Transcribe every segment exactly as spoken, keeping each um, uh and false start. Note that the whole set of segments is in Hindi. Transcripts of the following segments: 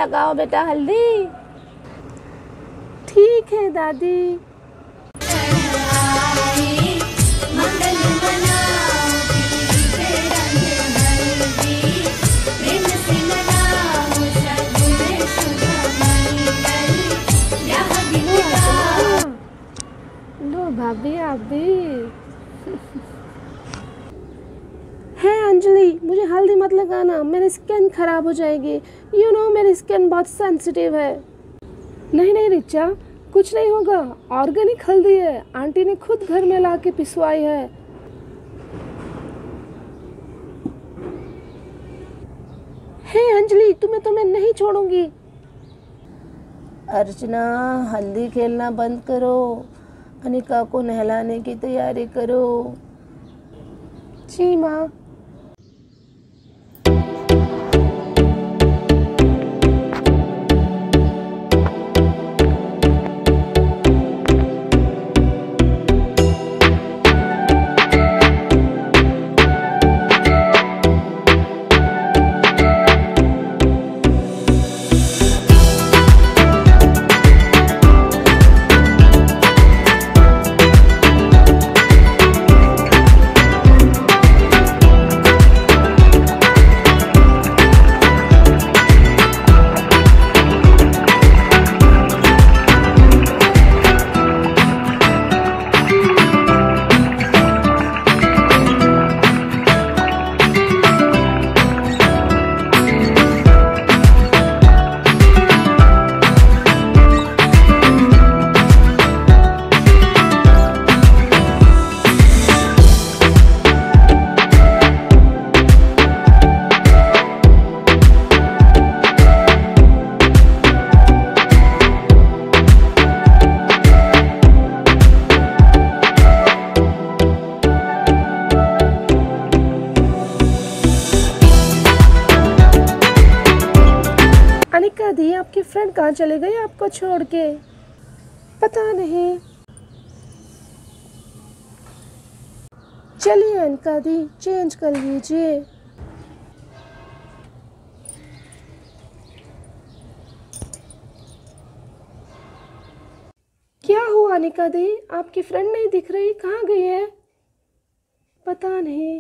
लगाओ बेटा हल्दी। ठीक है दादी। लो भाभी आप भी। है अंजलि, मुझे हल्दी मत लगाना, मेरी स्किन खराब हो जाएगी। यू नो मेरी स्किन बहुत सेंसिटिव है। नहीं नहीं रिचा, कुछ नहीं होगा, ऑर्गेनिक हल्दी है, आंटी ने खुद घर में ला के पिसवाई है। हे अंजलि, तुम्हें तो मैं नहीं छोड़ूंगी। अर्चना, हल्दी खेलना बंद करो, अनिका को नहलाने की तैयारी करो। जी माँ। अनिका दी, आपकी फ्रेंड कहाँ चले गई आपको छोड़ के? पता नहीं। चलिए अनिका दी, चेंज कर लीजिए। क्या हुआ अनिका दी, आपकी फ्रेंड नहीं दिख रही, कहाँ गई है? पता नहीं।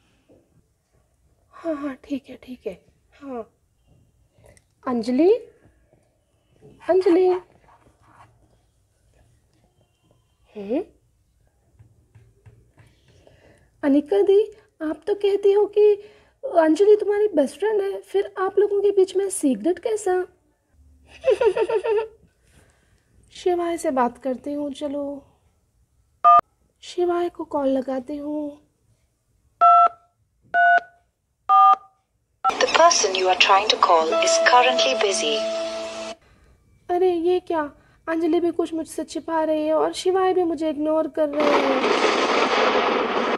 हाँ हाँ ठीक है ठीक है। हाँ अंजलि, अंजलि। हम्म अनिका दी, आप तो कहती हो कि अंजलि तुम्हारी बेस्ट फ्रेंड है, फिर आप लोगों के बीच में सीक्रेट कैसा? शिवाय से बात करती हूँ, चलो शिवाय को कॉल लगाती हूँ। The person you are trying to call is currently busy. अरे ये क्या, अंजलि भी कुछ मुझसे छिपा रही है और शिवाय भी मुझे इग्नोर कर रहे हैं।